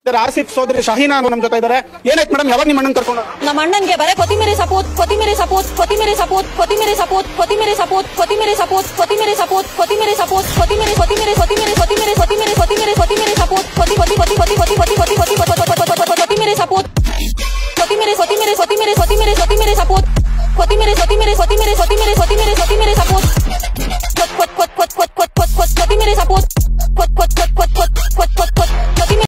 ಆಸಿಫ್ ಸೋದರಿ ಶಹೀನಾ ನಮ್ಮ ಜೊತೆ ಇದ್ದಾರೆ. ಏನಾಯ್ತು ಮೇಡಮ್, ಯಾವಾಗ ನಿಮ್ಮ ಅಣ್ಣನ್ ಕರ್ಕೊಂಡು? ನಮ್ಮ ಅಣ್ಣನ್ಗೆ ಬರೇ ಕೊತ್ತಿಮೇರಿ ಸಪೋರ್ಟ್ ಕೊತ್ತಿಮೇರಿ ಸಪೋರ್ಟ್ ಕೊತ್ತಿಮೇರಿ ಸಪೋರ್ಟ್ ಕೊತ್ತಿಮೇರಿ ಸಪೋರ್ಟ್ ಕೊತ್ತಿಮೇರಿ ಸಪೋರ್ಟ್ ಕೊತ್ತಿಮೇರಿ ಸಪೋರ್ಟ್ ಕೊತ್ತಿಮೇರಿ ಸಪೋರ್ಟ್ ಕೊತ್ತಿಮೇರಿ ಸಪೋರ್ಟ್ ಕೊತ್ತಿಮೇರಿ ಕೊತ್ತಿಮೇರಿ ಕೊತ್ತಿಮೇರಿ ಕೊತ್ತಿಮೇರಿ ಕೊತ್ತಿಮೇರಿ ಕೊತ್ತಿಮೇರಿ ಕೊತ್ತಿಮೇರಿ ಸಪೋರ್ಟ್ ಕೊತ್ತಿ ಕೊತ್ತಿ ಕೊತ್ತಿ ಕೊತ್ತಿ ಕೊತ್ತಿ ಕೊತ್ತಿ ಕೊತ್ತಿ ಕೊತ್ತಿ ಕೊತ್ತಿಮೇರಿ ಸಪೋರ್ಟ್ ಕೊತ್ತಿಮೇರಿ ಕೊತ್ತಿಮೇರಿ ಕೊತ್ತಿಮೇರಿ ಕೊತ್ತಿಮೇರಿ ಕೊತ್ತಿಮೇರಿ ಸಪೋರ್ಟ್ ಕೊತ್ತಿಮೇರಿ ಕೊತ್ತಿಮೇರಿ ಕೊತ್ತಿಮೇರಿ ಕೊತ್ತಿಮೇರಿ ಕೊತ್ತಿಮೇರಿ